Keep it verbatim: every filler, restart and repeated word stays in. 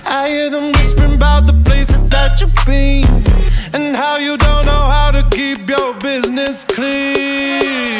I hear them whispering about the places that you've been, and how you don't know how to keep your business clean.